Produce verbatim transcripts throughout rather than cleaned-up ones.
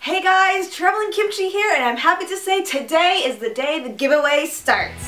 Hey guys, Traveling Kimchi here, and I'm happy to say today is the day the giveaway starts.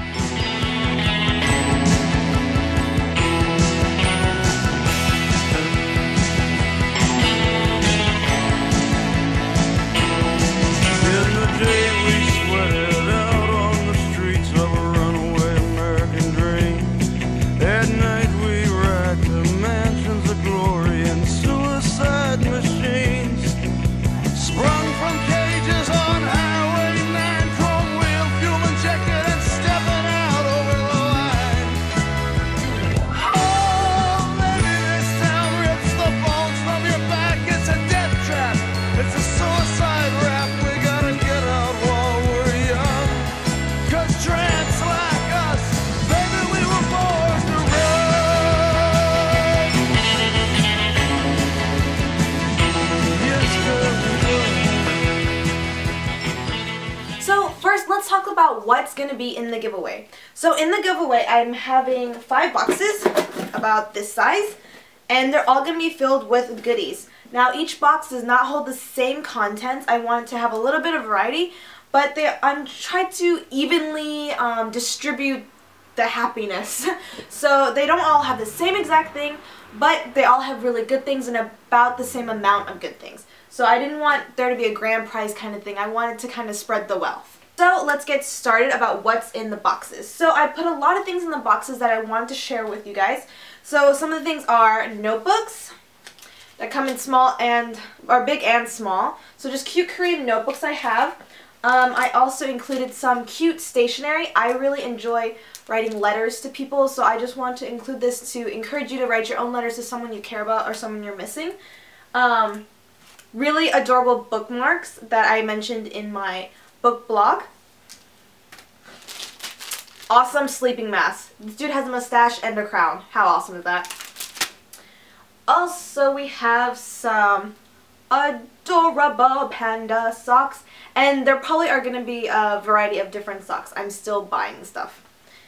Let's talk about what's going to be in the giveaway. So in the giveaway, I'm having five boxes about this size, and they're all going to be filled with goodies. Now each box does not hold the same contents. I wanted to have a little bit of variety, but they, I'm trying to evenly um, distribute the happiness. So they don't all have the same exact thing, but they all have really good things and about the same amount of good things. So I didn't want there to be a grand prize kind of thing. I wanted to kind of spread the wealth. So let's get started about what's in the boxes. So I put a lot of things in the boxes that I wanted to share with you guys. So some of the things are notebooks that come in small and, or big and small. So just cute Korean notebooks I have. Um, I also included some cute stationery. I really enjoy writing letters to people, so I just want to include this to encourage you to write your own letters to someone you care about or someone you're missing. Um, really adorable bookmarks that I mentioned in my book blog. Awesome sleeping mask. This dude has a mustache and a crown. How awesome is that? Also, we have some adorable panda socks, and there probably are going to be a variety of different socks. I'm still buying stuff.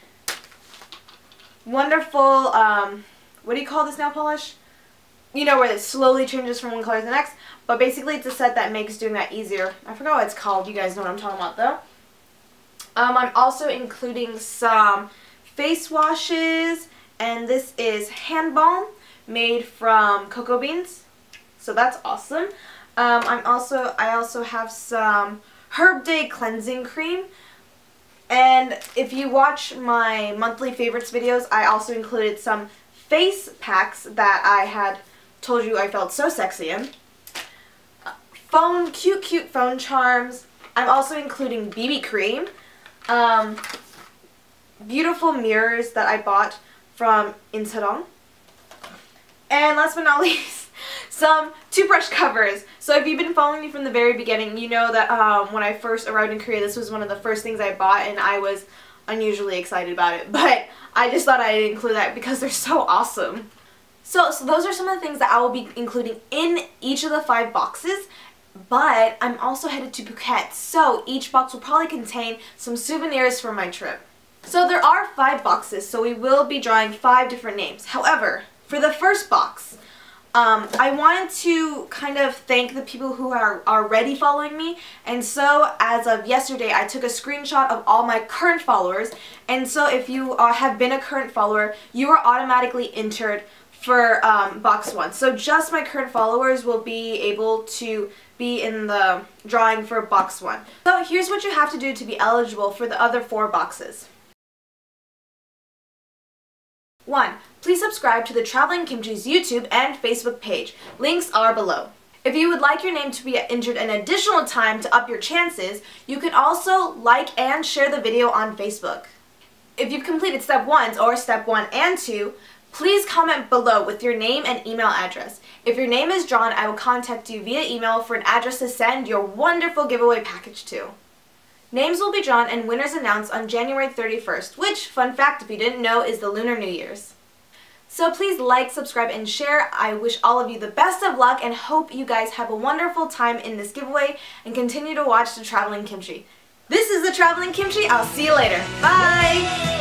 Wonderful, um, what do you call this nail polish? You know, where it slowly changes from one color to the next, but basically it's a set that makes doing that easier. I forgot what it's called. You guys know what I'm talking about though. Um, I'm also including some face washes, and this is hand balm made from cocoa beans, so that's awesome. Um, I'm also I also have some Herb Day cleansing cream, and if you watch my monthly favorites videos, I also included some face packs that I had told you I felt so sexy in. Phone, cute, cute phone charms. I'm also including B B cream. Um, beautiful mirrors that I bought from Insadong. And last but not least, some toothbrush covers. So if you've been following me from the very beginning, you know that um, when I first arrived in Korea, this was one of the first things I bought, and I was unusually excited about it. But I just thought I'd include that because they're so awesome. So, so those are some of the things that I will be including in each of the five boxes. But I'm also headed to Phuket, so each box will probably contain some souvenirs from my trip. So there are five boxes, so we will be drawing five different names. However, for the first box, um, I wanted to kind of thank the people who are already following me, and so as of yesterday I took a screenshot of all my current followers, and so if you uh, have been a current follower, you are automatically entered for um, box one. So just my current followers will be able to be in the drawing for box one. So here's what you have to do to be eligible for the other four boxes. one. Please subscribe to the Traveling Kimchi's YouTube and Facebook page. Links are below. If you would like your name to be entered an additional time to up your chances, you can also like and share the video on Facebook. If you've completed step one or step one and two, please comment below with your name and email address. If your name is drawn, I will contact you via email for an address to send your wonderful giveaway package to. Names will be drawn and winners announced on January thirty-first, which, fun fact if you didn't know, is the Lunar New Year's. So please like, subscribe, and share. I wish all of you the best of luck and hope you guys have a wonderful time in this giveaway and continue to watch the Traveling Kimchi. This is the Traveling Kimchi. I'll see you later. Bye!